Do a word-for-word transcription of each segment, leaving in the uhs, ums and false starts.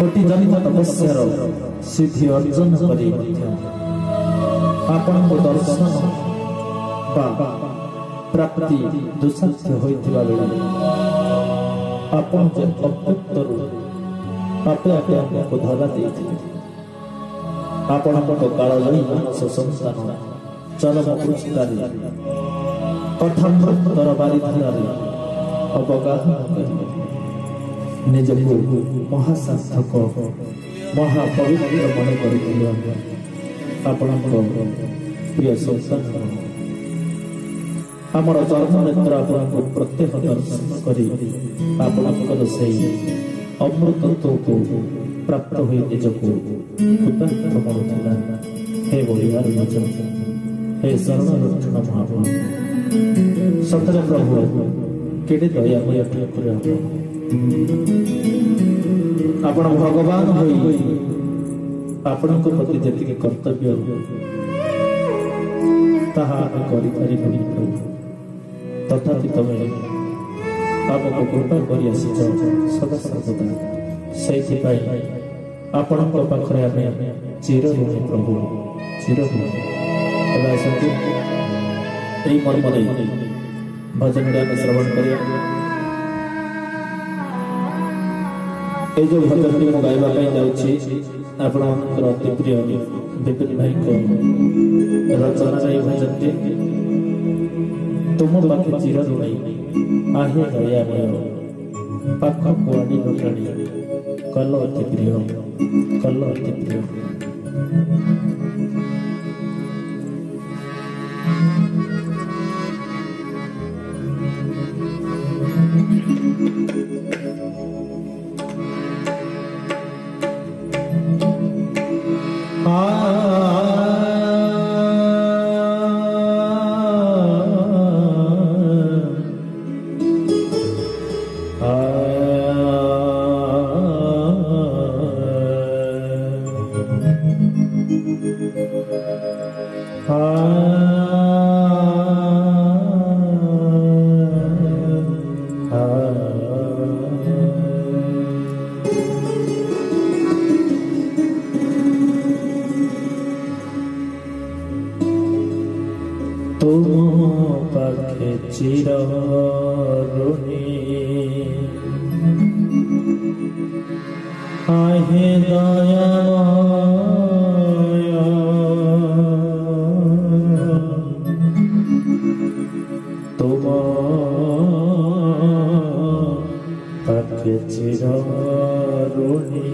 कोटि जन्म तपस्यार सिद्धि अर्जन करी आपण को दर्शन बा प्राप्ति दुसाध्य होइथिबा बेले आपण जे अव्यक्तरु आपे आपे आपको धरा देथिले आपण को कालजयी मानस संस्थान चरम पुरस्कारी कथामृतर बारिधारे अवगाहन निजको महासार्थक महापवित्र मन कर आपण प्रिय संस्थान आमर चरण नेत्र आपको प्रत्येक दर्शन करी आपणकर से अमृतत्व को प्राप्त हुई निजको कृतार्थ मनुला हे बोलिवार वचन हे शरण लक्षण महाप्रभु सतरे प्रभु केड़े दयामय ठाकुर आपण भगवान होई आपण प्रति जति कर्तव्य ताहा करि पारिबनि प्रभु तथापि तमे आपको कृपा करि आसीछ सदा सर्वदा सेहि पाई आपण पाखरे आमे चिर ऋणी प्रभु चिर ऋणी तबे आसंतु एई मर्मरे भजन गान श्रवण करिया ए जो भजन मु गाइबा पई जाउछि आपनकर अति प्रिय विपिन भाई को रचना रे भजन तुम पाखे चिर ऋणी आहे दया मय पाख कुआडी भटाणी कल अति प्रिय कल अति प्रिय चिर ऋणी आहे दयामय तुम पाखे चिर ऋणी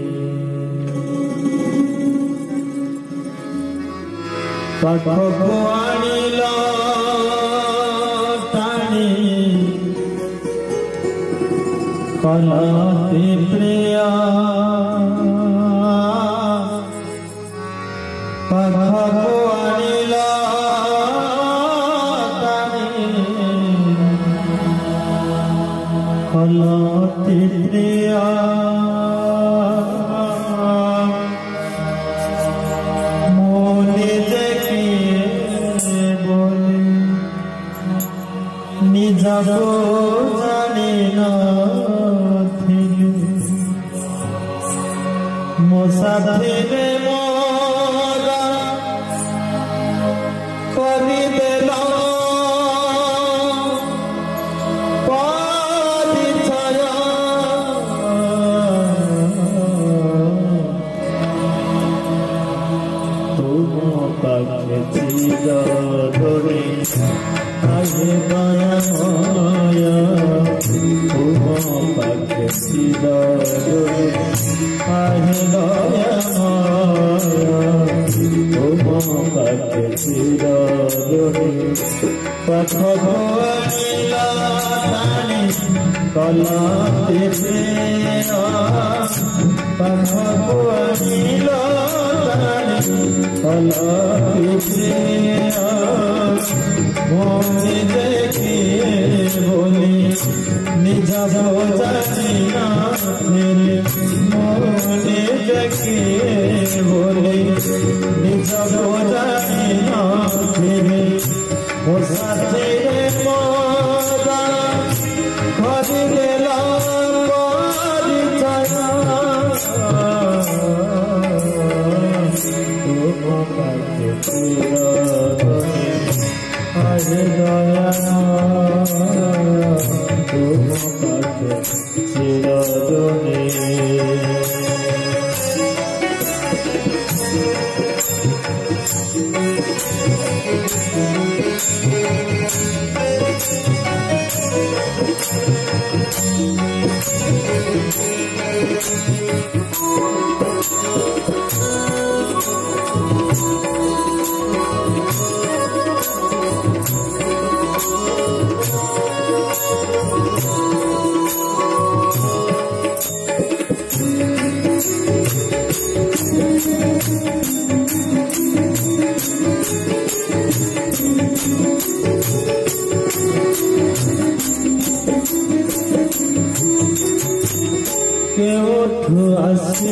पाखको आनिला कलाति प्रिया पाखको आनिला कलाति प्रिया मोनि देखी बोले निजको जानी ना साथी रे मोरा करी देला परिचय तुम पाखे चिर ऋणी आहे दयामय तुम पाखे चिर ऋणी आहे दयामय तुम पाखे चिर ऋणी पाखको आनिला कलाति प्रिया पाखको आनिला कलाति प्रिया मोनि देखी बोली निज जानी ना मेरे मोनि देखी बोली निज जानी ना मेरे वो साथी रे मोरा कर देला परिचय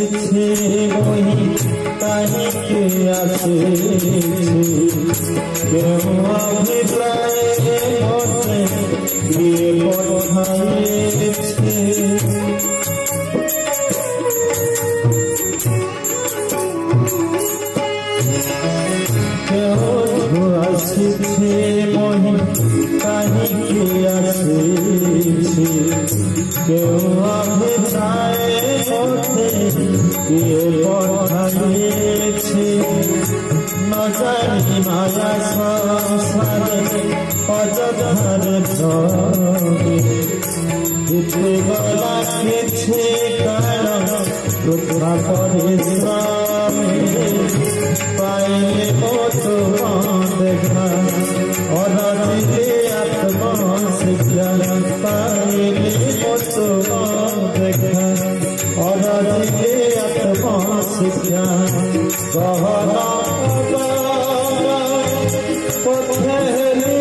আসিছে বহি কাহিকে আসিছে কেউ অভিপ্রায়ে মতে গিয়ে পঠাইছে কেউ আসিছে বহি কাহিকে আসিছে কেউ অভিপ্রায়ে মতে গিয়ে পঠাইছে ন জানি মায়া সংসারে অযথার ধরে দিতে গলা খেছে কারণ বৃথা পরিশ্রমে পাইলে মতো দেখা অনাদিলে আত্মশিক্ষা পাইলে মতো দেখা অনাদিলে আত্মশিক্ষা গহনা পথেলি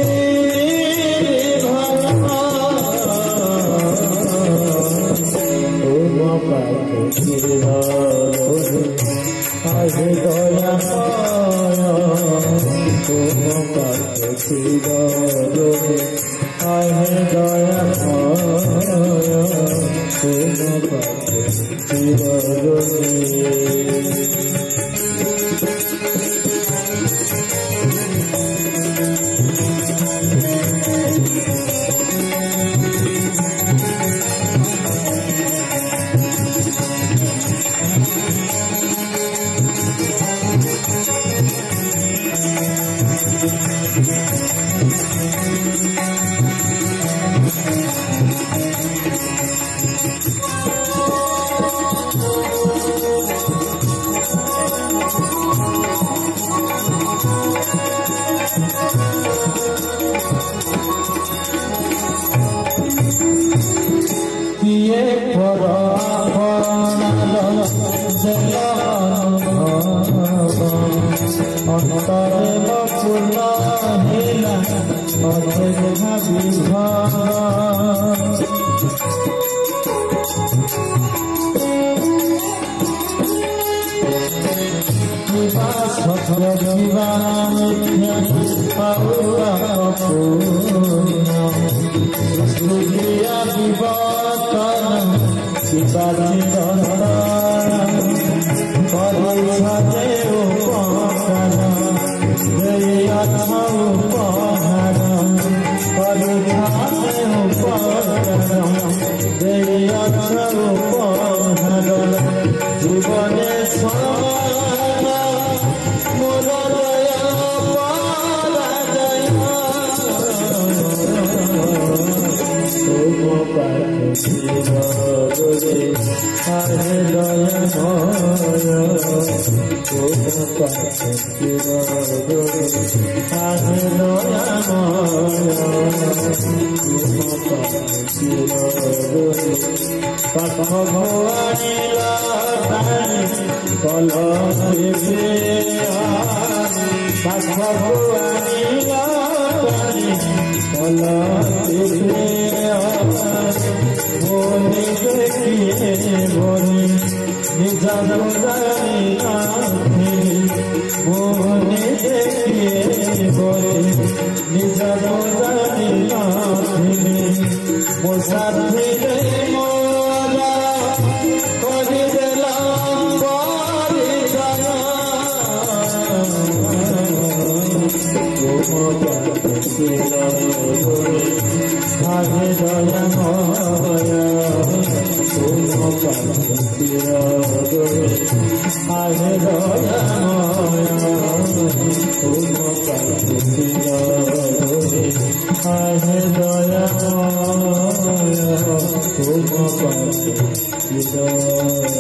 আহে দয়া আহে দয়া কিয়ে অন্তরে বকুল হিলা অযোধ্যা বিভাগ সত্য জীবন পাউয়া পূর্ণ সৃষ্টিয়া বিবর্তন শিবাচিরন পরিছাতে উপকার দেয়াছ উপহার পরিছাতে উপকার দেয়াছ উপহার জীবনে সমান মোর দয়া পরাজয় তুম পাখি আহে দয়াময় তুম পাখি আহে দয়াময় তুম পাখি পাখ ভবানী কল পাখ ভবানী কল বনি দেখিয়ে বনি নিজা জানি বনি দেখিয়ে বনি নিজা জানি মো সাথী মোরা করে দিলাম পরিচয় আহে দয়াময় তুম পাখি আহে দয়াময় তুম পাখি আহে দয়াময় তুম পাখি